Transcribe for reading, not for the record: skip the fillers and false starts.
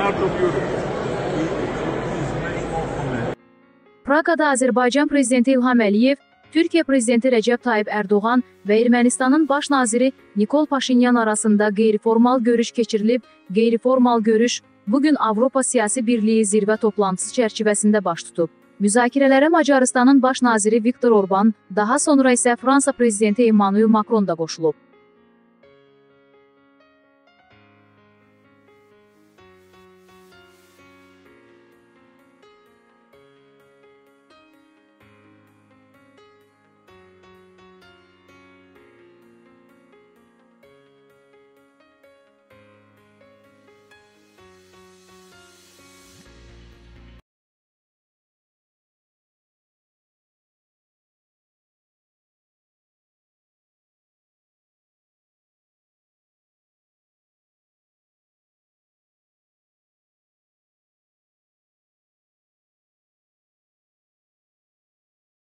Praqada Azərbaycan Prezidenti İlham Əliyev, Türkiyə Prezidenti Rəcəb Tayyip Ərdoğan və Ermənistanın baş naziri Nikol Paşinyan arasında qeyri-formal görüş keçirilib. Qeyri-formal görüş bugün Avropa Siyasi Birliyi zirvə toplantısı çərçivəsində baş tutub. Müzakirələrə Macarıstanın baş naziri Viktor Orban, daha sonra isə Fransa Prezidenti Emmanuel Macron da qoşulub.